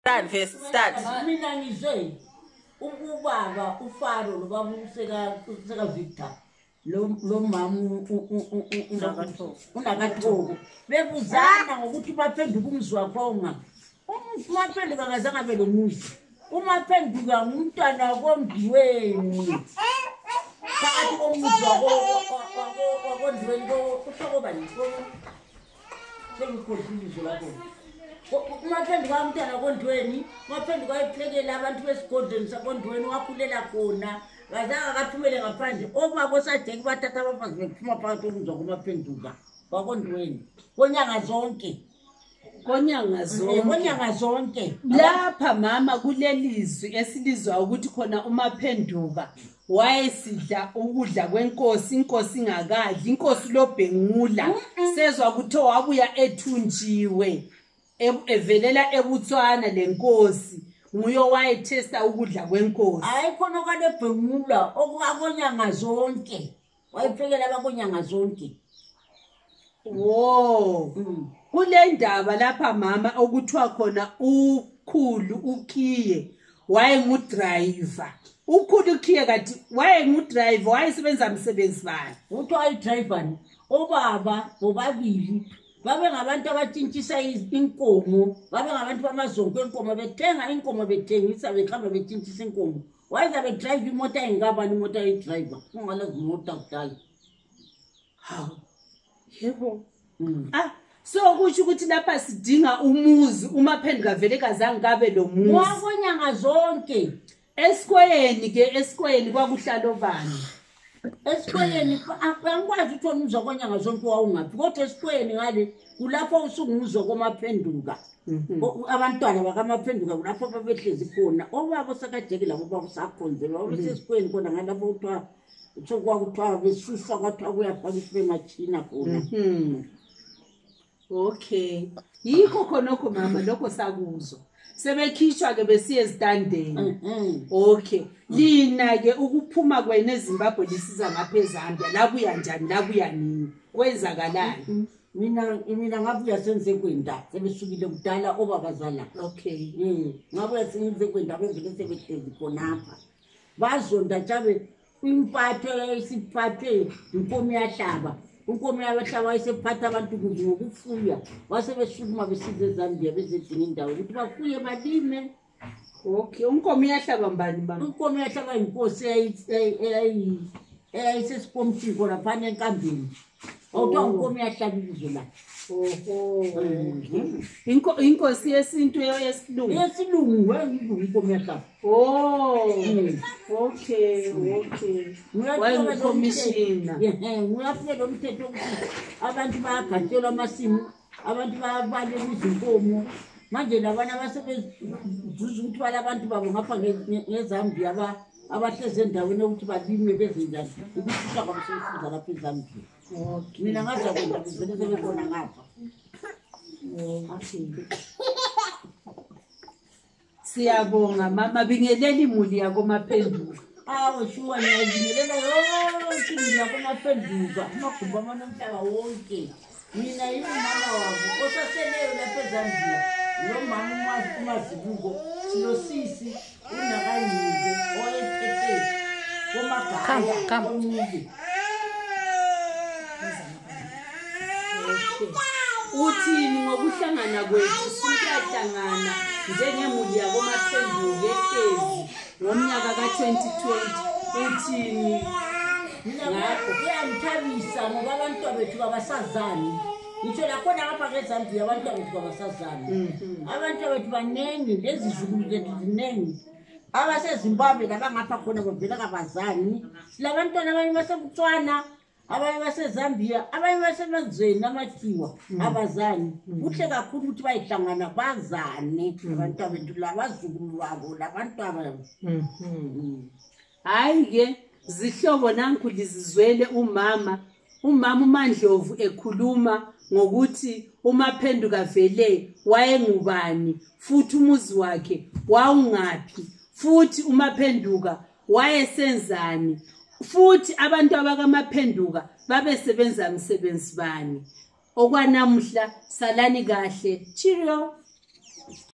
Start first, start. Mina ngizwe ubaba uFaro lobaba useka Victor lo mama unakathobo bekuzana ngokuthi baphenduka umzwa khonga umaphenduka ngazange abe lomuzi umaphenduka ngumntwana komdiweni phakathi komuzwa kondiweni kuhlokoba nikomo sengikhohlile lapho umaphenduka umntwana kondiweni umaphenduka ephekela abantu besigodleni sakondweni wakhulela khona ngazange akaphumele ngaphandle obaba osadeki bathatha abafazi bephuma phakathi komuzwa komaphenduka wakondweni konyanga zonke konyanga zonke lapha mama kulelizwi esilizwa ukuthi khona umaphenduka wayesidla ukudla kwenkosi inkosi ingakadli inkosi lobhengula sezwa kuthiwa wabuya ethunjiwe evelela eButswana lenkosi nguyo wayethesta ukudla kwenkosi hayi khona kwalebhengula okukonyanga zonke wayiphekela abakonyanga zonke wo kule ndaba lapha mama okuthiwa khona ukhulu ukhiye wayengudriver ukhulu ukhiye kathi wayengudriver wayesebenza umsebenzi bani uthiwa ayidriver obaba bobabili babe ngabantu abatshintshisa inkomo babe ngabantu bamazonke enkomo bethenga inkomo bethengisa bekhamba betshintshisa inkomo wayeza bedrive imoto engabani imoto ayidriver ungalazi imoto kudala yebo so kusho ukuthi lapha sidinga umuzi umaphenduka vele kazange kabe lo muzi wakonyanga zonke esikwayeni kwakuhlalo bani esikwayeni angikwazi ukuthi umuzwa konyanga zonke wawungaphi kodwa esikwayeni ngale kulapho usungumuzwa komaphenduka abantwana bakamaphenduka kulapho babehlezi khona obaba sakajeke labo bakusakhonzelwa obesesikwayeni khona ngalapho kuthiwa kwakuthiwa besuswa kwathiwa kuyafakiswa emachina khona okay yikho khonokho mama lokho sakuzwa sebekhishwa ke besiye ezitandeni okay lina ke ukuphuma kwene eZimbabwe lisiza ngapha eZambia labuya njani labuya nini kwenzakalani mina ngabuya senze kwenda sebesukile kudala obabazala okay ngabuya senze kwenda bevele sebehlezi khonapha bazonda jabe impatho yayisiphathe inkomo yahlaba unkomo yabahlaba wayesephatha abantu ngokufuya wasebesukuma besize eZambia bezedinga indawo ukuthi bafuye balime okay unkomo yahlaba mbani baba unkomo yahlaba inkosi eyayisesikomthini khona phana enkambeni awuthiwa unkomo yahlaba ibizo la inkosi yesintu yesilungu inkomo yahlaba okay wayekomishina nguyafike lo mthetho ukuthi abantu bayagatshelwa amasimu abantu bayabalela izinkomo manje labana abasebezuza ukuthi balabantu babo ngapha ngeZambia abahleze endaweni ukuthi balime bezenjani ukushisa kwamsebenza lapha eZambia mina ngaza kwenda kuzele sebebona ngapha siyabonga mama bingelela imuli yako maphenduka shuwa ngiyabingelela yonke imuli yako maphenduka amagumba amanomhlaba wonke mina yimama wabo osaseleyo lapha eZambia lo mama umazibuko silosisi unakanyinze oyethethe komagaya omuke uthini ngokuhlangana kwethu siyahlangana njengemuli yako maphenduka ehlezi ngomnyaka ka2020 uthini ngakho kuyangithabisa ngoba abantu bethu abasazani ngitsho lakhona lapha ngeZambia abantu bethu abasazani abantu bethu banengi lezizulu zethu zinengi abaseZimbabwe labangapha khona bavela kabazani silabantwana abanye baseButswana abanye baseZambia abanye basemazweni amathiwa abazani kuhle kakhulu ukuthi bayihlangana bazane abantu bethu labazukulu babo labantu aba hayi ke zihlobo nanku lizizwele umama uMandlovu ekhuluma ngokuthi umaphenduka vele wayengubani futhi umuzi wakhe wawungaphi futhi umaphenduka wayesenzani futhi abantu abakamaphenduka babesebenza umsebenzi bani okwanamuhla salani kahle cheerio.